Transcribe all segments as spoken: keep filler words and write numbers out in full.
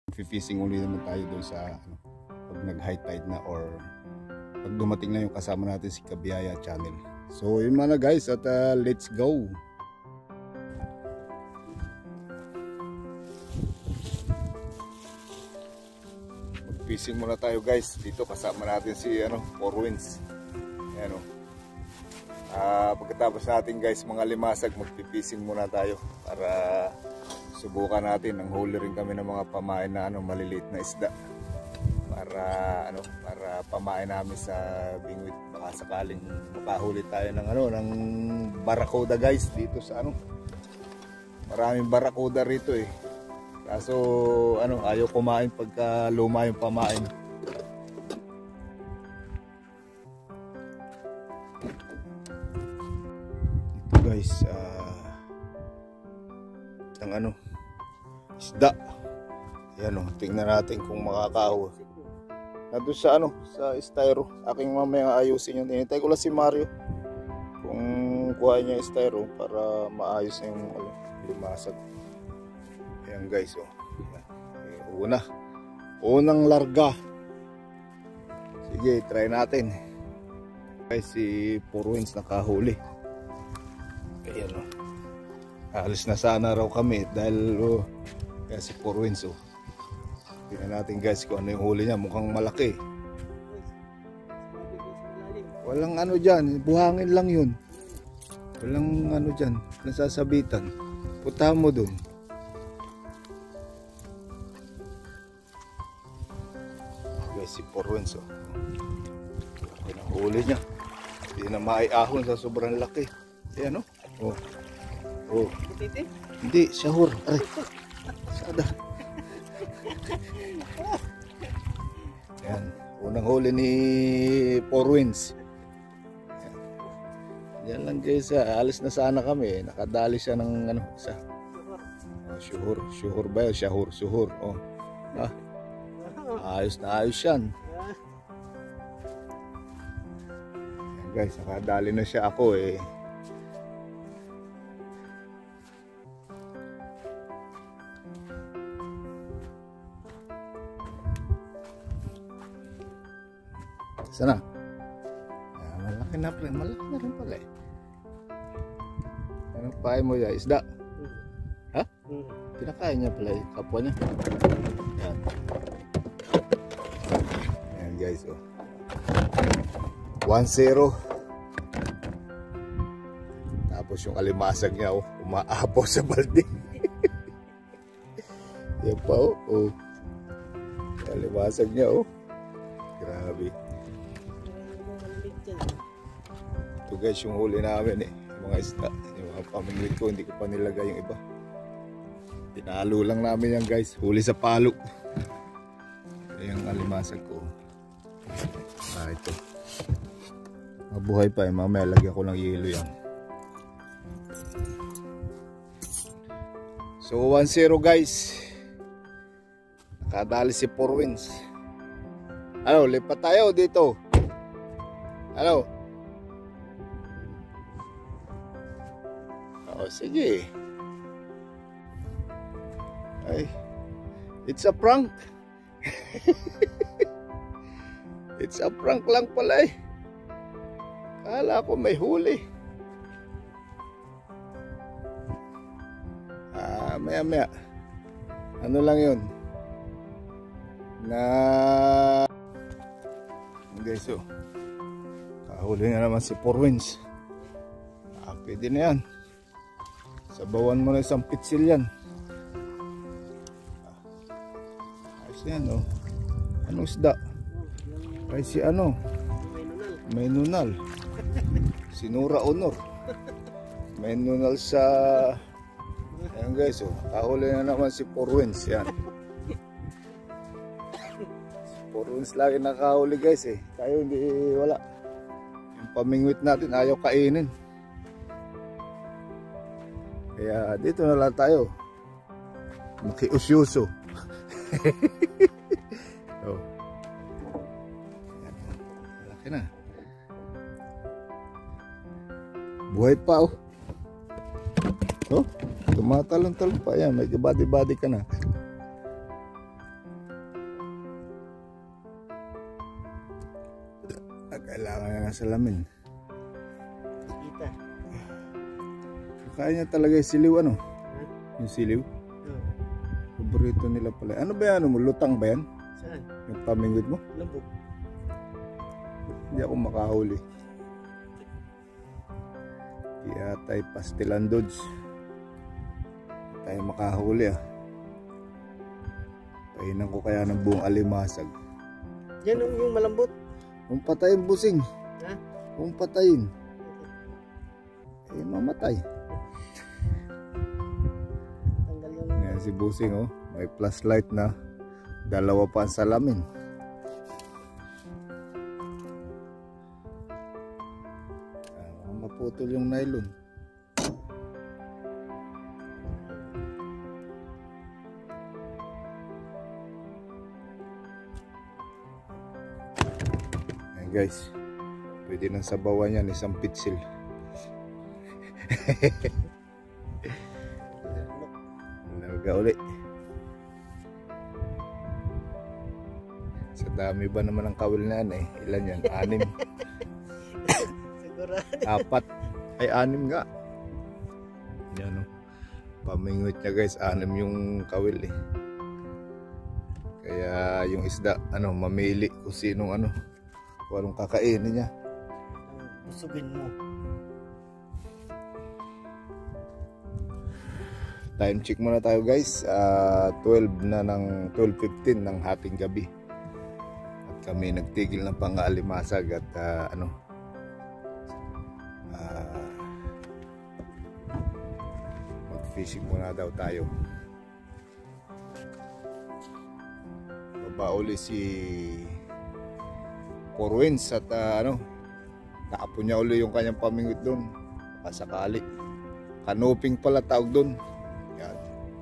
Fishing uli naman tayo doon sa ano, pag nag high tide na or pag dumating na yung kasama natin si Kabiyaya Channel. So yun muna guys, at uh, let's go. Mag fishing muna tayo guys. Dito kasama natin si ano, Four Winds. Ayan o. Uh, pagkatapos natin guys mga limasag, mag-fishing muna tayo para subukan natin. Ang huli rin kami ng mga pamain na ano, maliliit na isda para ano, para pamain namin sa bingwit. Baka sakaling makahuli tayo ng ano, ng barracuda guys dito sa ano. Maraming barracuda rito eh. Kaso ano, ayaw kumain pagka luma yung pamain. Guys, uh, ang ano, isda. Yan o, tingnan natin kung makakahawa. Nandun sa ano, sa styro. Aking mamaya ayusin yun. Tinitay ko lang si Mario kung kuha niya styro para maayos na yung ano, limasag. Ayan guys o. Ayan. Una, unang larga. Sige, try natin. Guys, si Four Winds nakahuli. Ayan o. Alis na sana raw kami dahil oh, kaya si Four Winds oh. Tingnan natin guys kung ano yung huli niya. Mukhang malaki. Walang ano dyan. Buhangin lang yun. Walang ano dyan. Nasasabitan. Puntahan mo dun. Guys, si Four Winds oh. Laki ng huli niya. Hindi na maiahon sa sobrang laki. Ayan oh. Oh. Oh. Hindi, sahur. Ay. Sada. Yan, unang huli ni Four Winds. Yan. Yan lang guys, alis na sana kami. Nakadali siya ng ano, isa. Oh, shuhur, shuhur ba yun? Shuhur, shuhur. Oh. Ah. Ayos na ayos yan. Yan guys, nakadali na siya ako eh. Sana. Ah, malaki na pala. Malaki na rin pala eh. Anong pahay mo ya? Isda? Ha? Pinakain niya pala eh. Kapwa niya. Yan. Yan guys oh. one zero. Tapos yung alimasag niya oh. Umaapaw sa balde. Yan pa oh. Oh. Yung alimasag niya oh. Grabe. Ito guys yung huli namin eh, yung mga isda, yung mga pamingwit ko, hindi ko pa nilagay yung iba. Pinalo lang namin yan guys, huli sa palo. Yung alimasag ko. Ah ito. Mabuhay pa eh, mamaya lagyan ko ng yelo yan. So one zero guys. Nakadali si Four Winds. Ano, lipat tayo dito. Ano? Oh, sige. Ay. It's a prank. It's a prank lang pala eh. Kala ko may huli. Ah, maya maya. Ano lang yun? Na guys oh. Kahuli na naman si Four Winds. Ah, pwede na yan. Sabawan mo na isang pitsil yan. Ah, ayos yan oh. Anong isda? Ay si ano? May nunal. Sinura Honor. May nunal sa... Ayan guys oh. Kahuli na naman si Four Winds. Yan. Four Winds lagi nakahuli guys eh. Tayo hindi wala. Yung pamingwit natin ayaw kainin. Kaya dito na lang tayo. Makiusyuso. Oh. Malaki na. Buhay pa oh. Oh, tumatalon-talon pa yan. Medyo body-body ka na. Kailangan na ng salamin. Kita. Kaya niya talaga yung siliw ano? Huh? Yung siliw? Oh. Paborito nila pala. Ano ba yan? Ano mo? Lutang ba yan? Saan? Yung pamingwit mo? Lambok. Hindi ako makahuli. Kaya tayo pastilan dodge. Tayo makahuli ah. Painan ko kaya ng buong alimasag. Yan yung, yung malambot. Kung patayin busing. Ha? Kung patayin. Eh mamatay. Tanggal yung... Ngayon si busing oh. May flashlight na. Dalawa pa ang salamin. Ah, maputol yung nylon. Guys, pwede nang sabawan yan isang pitsil. Larga uli. Sa dami ba naman ang kawil na yan eh? Ilan yan? Anim. Sigurado. Apat. Ay anim nga. Yan o. Pamingot niya guys, anim yung kawil eh. Kaya yung isda, ano, mamili kung sinong ano. Kung anong kakainin niya. Busugin mo. Time check muna tayo guys. uh, twelve na ng twelve fifteen ng hating gabi. At kami nagtigil ng pang-alimasag. At uh, ano uh, mag-fishing muna daw tayo. Baba uli si Porwins at uh, ano, nakapon niya uli yung kanyang pamingwit doon. Pasakali. Kanuping pala tawag doon. Yan.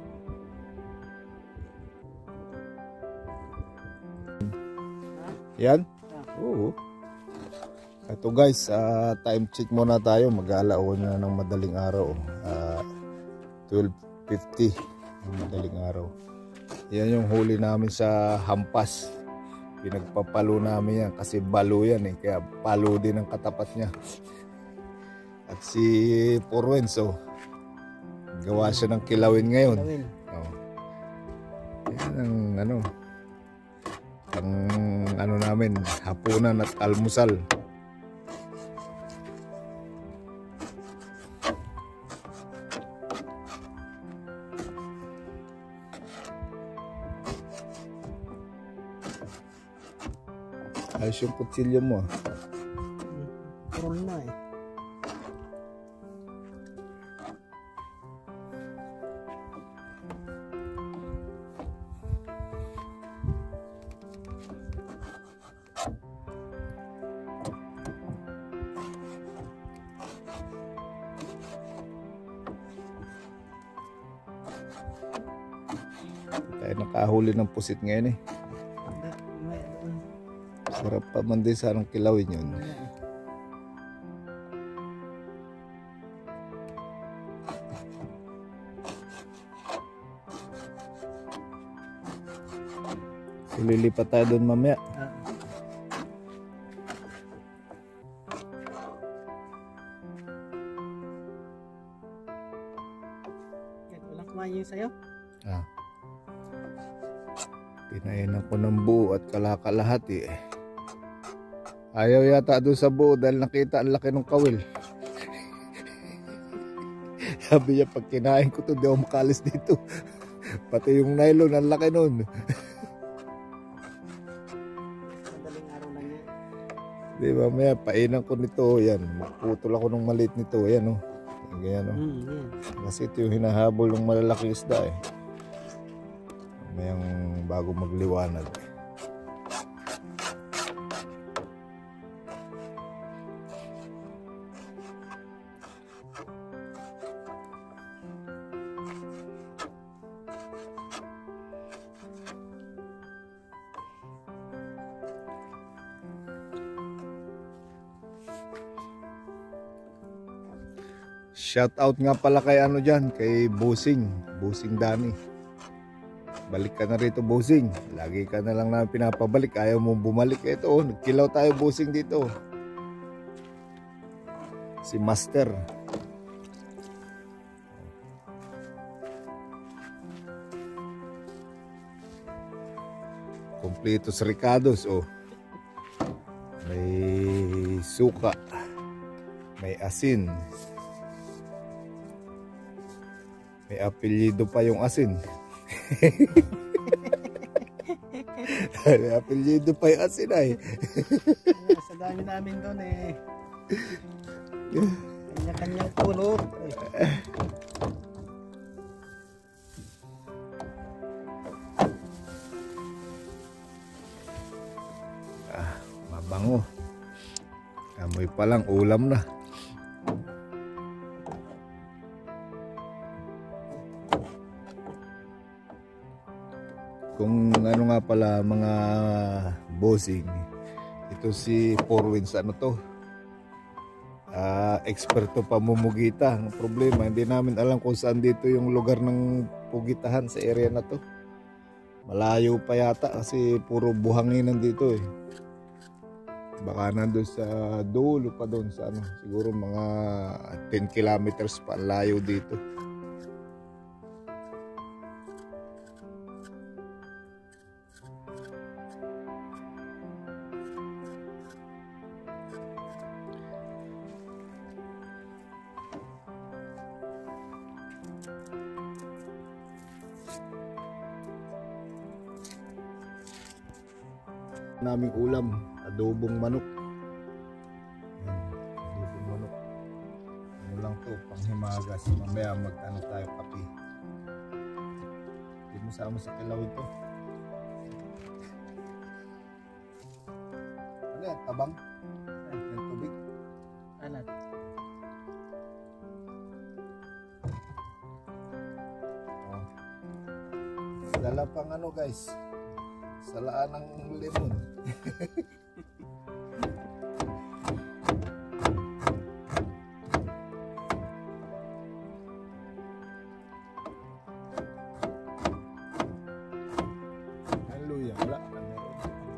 Yan? Oo. Ito guys, uh, time check muna tayo. Mag-aalaon na ng madaling araw. Uh, twelve fifty ng madaling araw. Yan yung huli namin sa hampas. Pinagpapalo namin yan kasi balo yan eh. Kaya palo din ang katapat niya. At si Porwenso, gawa siya ng kilawin ngayon. Kilawin. Oh. Yan ang ano, ang ano namin, hapunan at almusal. Ayos yung kutsilyo mo. Purol na eh. Tayo nakahuli ng pusit ngayon eh. Sarap pa man din sa anong kilawin yun. So, lilipat tayo doon mamaya. Walang kumain yung sayo? Ah. Pinainan ko ng buo at kalakalahati eh. Ayaw yata doon sa buo dahil nakita ang laki ng kawil. Sabi niya pag kinain ko to di ako makalis dito. Pati yung nylon ang laki nun. Madaling araw lang yan. Di ba maya painan ko nito. Yan, magputol ako ng maliit nito. Yan o. Oh. Ganyan o. Oh. Mm, yeah. Kasi ito yung hinahabol ng malalaking isda eh. Mayang bago magliwanag. Shout out nga pala kay ano dyan, kay Busing, Busing Dani. Balik ka na rito, bossing. Lagi ka na lang na pinapabalik. Ayaw mong bumalik. Ito, oh, nagkilaw tayo, bossing, dito. Si Master. Kompletos Ricados, oh. May suka. May asin. May apelyido pa yung asin. May apelyido pa yung asin ay. Sa dami namin doon eh. Kanya-kanyang pulot. Eh. Ah, mabango. Amoy pa lang, ulam na. Kung ano nga pala mga bossing, ito si Four Winds, ano to, uh, eksperto pamumugita. Ang problema, hindi namin alam kung saan dito yung lugar ng pugitahan sa area na to. Malayo pa yata kasi puro buhangin nandito eh. Baka nandun sa dulo pa doon sa ano, siguro mga ten kilometers pa layo dito. Naming ulam, adobong manok. Ayan, adobong manok. Ano lang to, panghimagas. Mamaya mag ano tayo, kape. Hindi mo sama sa kilaw ito. Ano yan, tabang? Yan, tubig. Alat. Oh. Dala pang ano guys, salaan ng lemon. Hallelujah, wala na meron.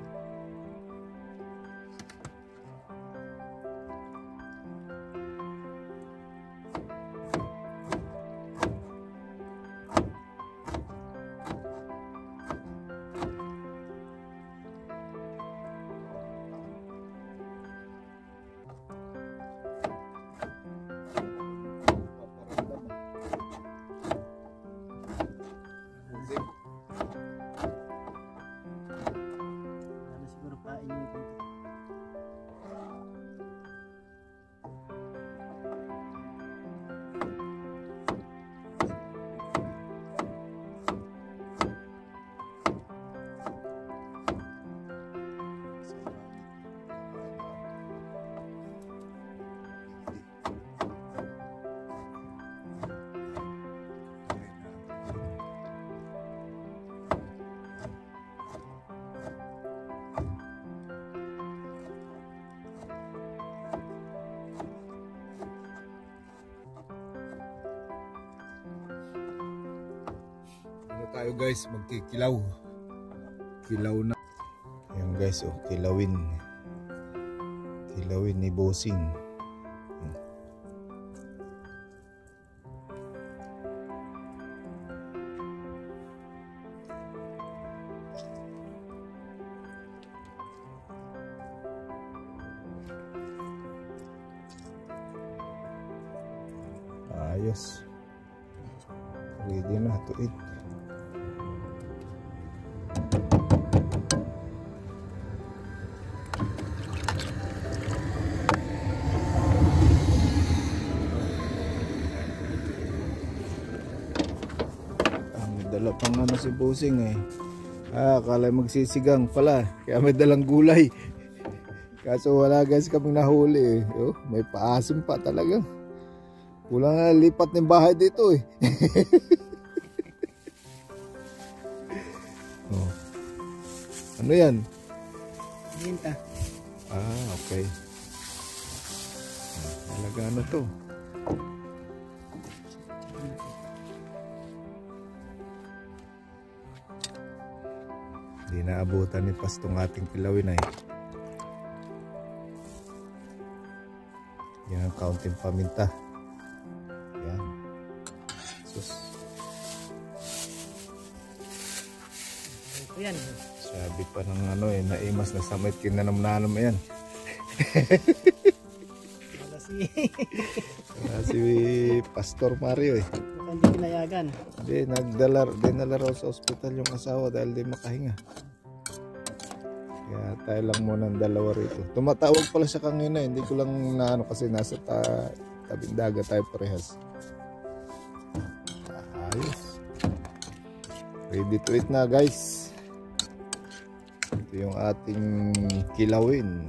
Ano siguro pain yung konti. Ano tayo guys, magkikilaw. Kilaw na. Ayan guys, oh, kilawin. Kilawin ni bossing. Hmm. Ayos. Ready na to eat. Dala pang ano si bossing eh. Ah, akala magsisigang pala. Kaya may dalang gulay. Kaso wala guys kaming nahuli eh. Oh, may paasim pa talaga. Kulang na lipat ng bahay dito eh. Oh. Ano yan? Ginta. Ah, okay. Talaga ano to? Hindi naabutan ni Pastong ating kilawin ay. Yan ang kaunting paminta. Yan. Sus. Ito yan. Sabi pa ng ano eh, naimas na samit kinanam-nanam yan. Wala si... Wala si Pastor Mario eh. Mukhang hindi pinayagan. Hindi, nagdala, dinala raw sa ospital yung asawa dahil di makahinga. Kaya tayo lang muna ng dalawa rito. Tumatawag pala siya kanina, hindi ko lang na ano kasi nasa ta tabing dagat tayo parehas. Ayos. Ready to eat na guys. Ito yung ating kilawin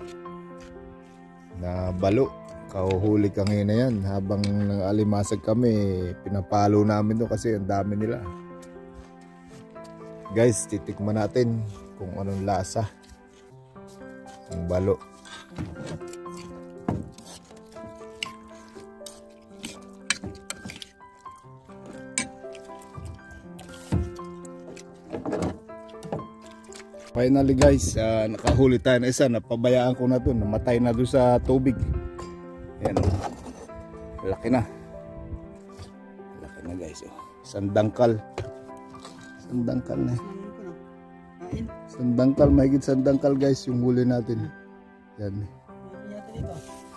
na balo. Kahuhuli kanina yan. Habang nang-alimasag kami, pinapalo namin doon kasi ang dami nila. Guys, titikman natin kung anong lasa ang balo. Finally guys, uh, nakahuli tayo na isa. Napabayaan ko na doon. Namatay na doon sa tubig. Ayan o. Laki na. Laki na guys. Oh. Sandangkal. Sandangkal na. Kain. Sandangkal. Mahigit sandangkal guys yung huli natin. Yan. Yata dito.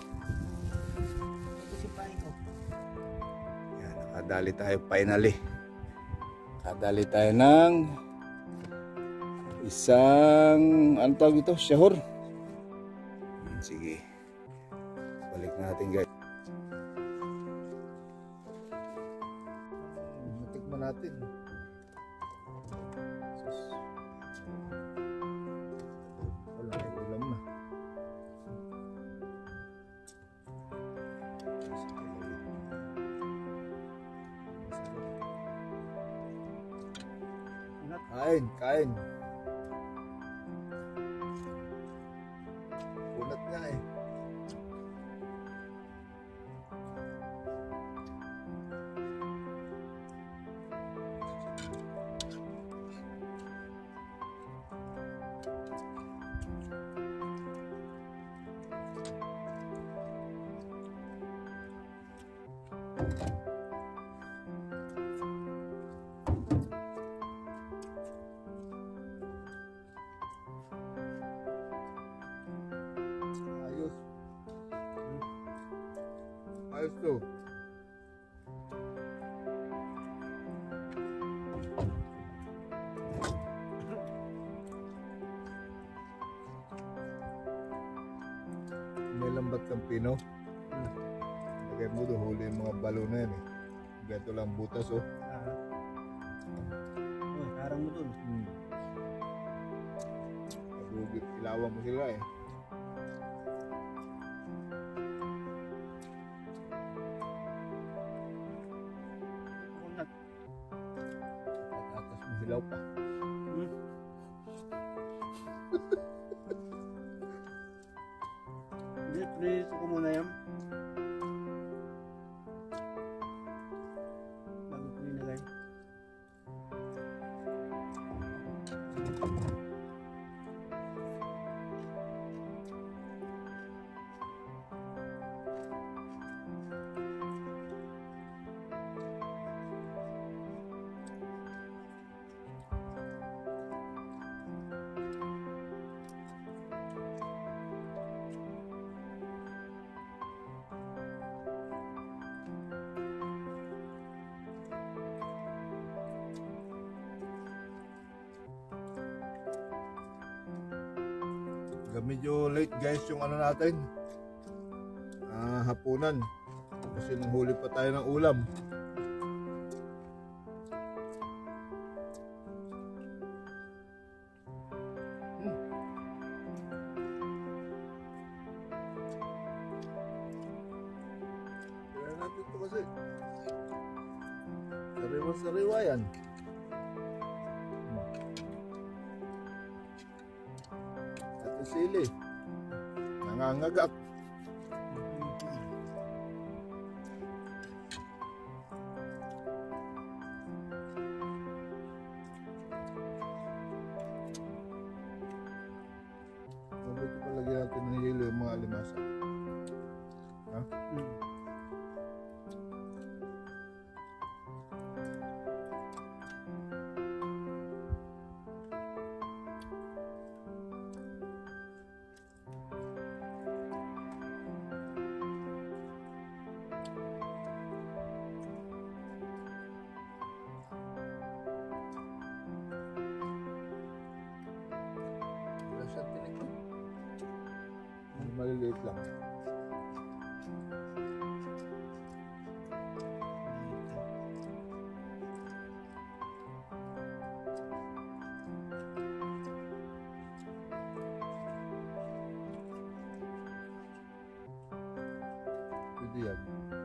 Ito si pain ko. Yan. Nakadali tayo finally. Nakadali tayo ng isang ano tawag ito? Shahor. Sige. Balik natin guys. Matikman natin. Wala ay ulam na. Kain, kain. Kunat nga eh. Ayos. Ayos to. May lambat kang pino. Lagay mo doon, huli yung mga balo na yan eh. Ganito lang butas oh. Ah. Oh, karang mo dun. Hmm. Pagugit, ilawan mo sila eh. Kunat. Patatas mo hilaw pa. Hmm. Hindi, please. Ako muna yan. Bago ko inalay. Medyo late guys yung ano natin, ah, hapunan kasi nanghuli pa tayo ng ulam. hmm. Kaya natin ito kasi sariwa-sariwa yan. Sili nangangagak. lagyan natin ng yelo yung mga alimasa. Ha? Hmm. Saan tinig ko? Maliliit lang. Pwede yan.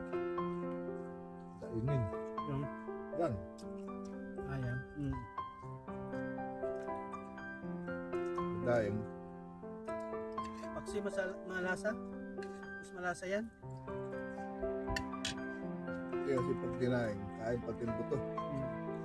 Kainin. Yung Yan. ayan. Hmm. Daing. Paksi masal malasa. Mas malasa yan. Kaya kasi pag kinain, kain pati yung buto. Hmm.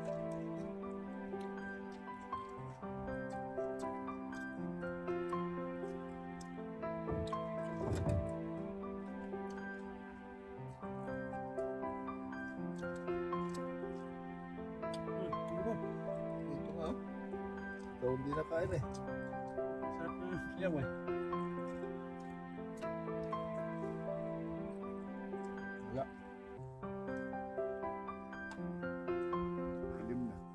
Hmm. Ito nga. Ikaw hindi na kain eh. Sarap ng siyaw eh. Wala. Alim na.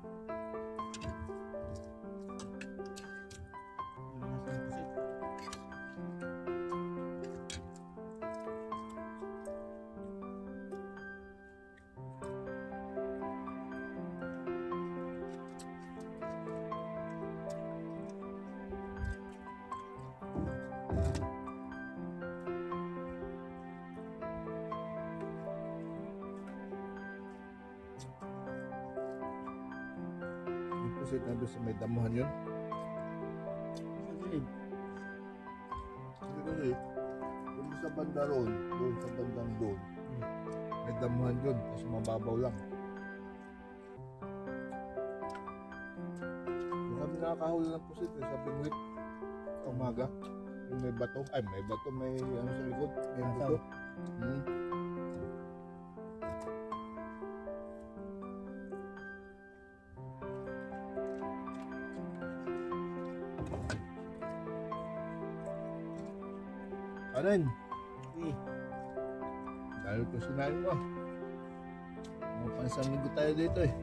Malasa ng pusit. Yung pusit na doon sa may damuhan yun. Sa gilid. Hindi kasi, doon sa banda roon, doon sa bandang doon, Hmm. may damuhan yun, tapos mababaw lang. Doon kami nakakahuli ng pusit eh, sa pingwit. Sa umaga. Yung may bato, ay may bato, may ano sa likod, may Asaw. buto. Hmm. Kanin, Eh, dahil ko sinain mo. Mga pansang linggo tayo dito eh.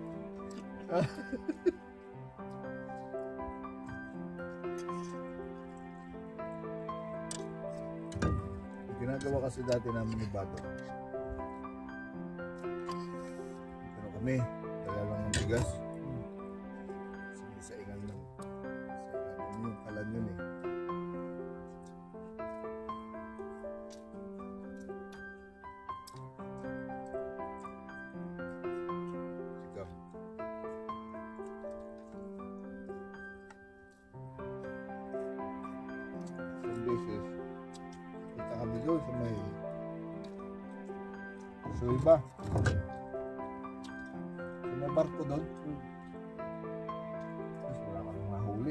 Ginagawa kasi dati namin ni Bato. Pero kami, dala lang ng bigas. Sinisaingan lang. Sinisaingan yung kalan yun eh. Sigaw. Some beses, punta kami doon sa may Suiba. Sa may barko doon. hmm. Tapos wala kami mahuli.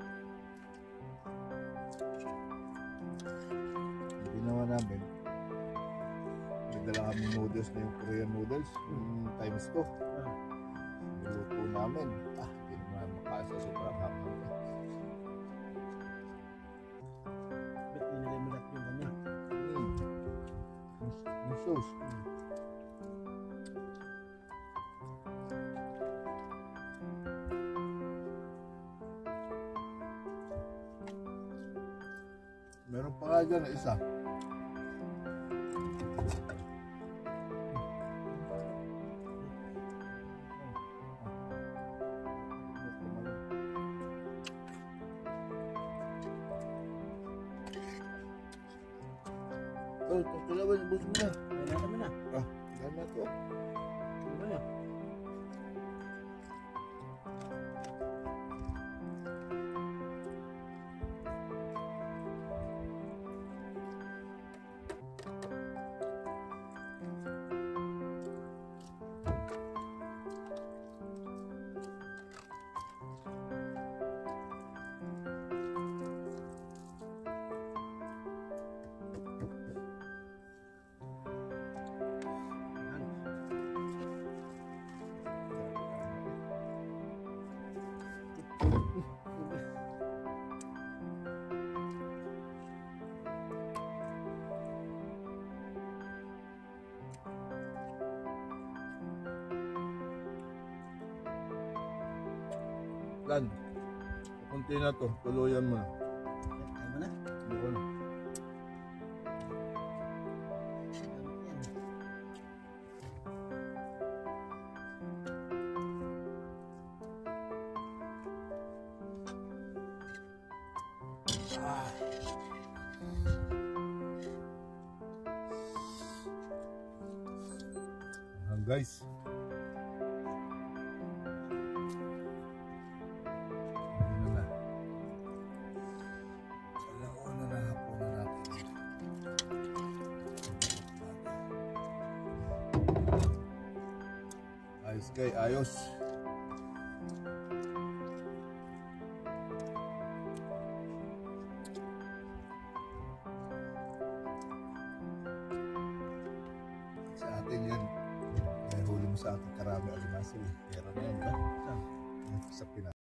Ang ginawa namin, may dala kami noodles na yung Korean noodles, yung times two. Ah, Niluto namin. Ah, hindi naman makain sa sobrang hapon. ba't nilagay mo lahat yung kanya? Hmm. Yung, yung sauce. Hmm. Meron pa nga dyan na isa. Oh, ito kalawan, ibus mo na. Wala naman na. Ah, dahil na ito. Ano ba yan? Tan. Kunti na to, tuluyan mo na. Kaya mo na. Buko na. Ah, guys. Ano na? Alam ko na nahapunan natin. Ayos kay, ayos. Sa atin yan. May huli mo sa ating karami alimasin. Pera na yan ba? Saan? Sa Pinas.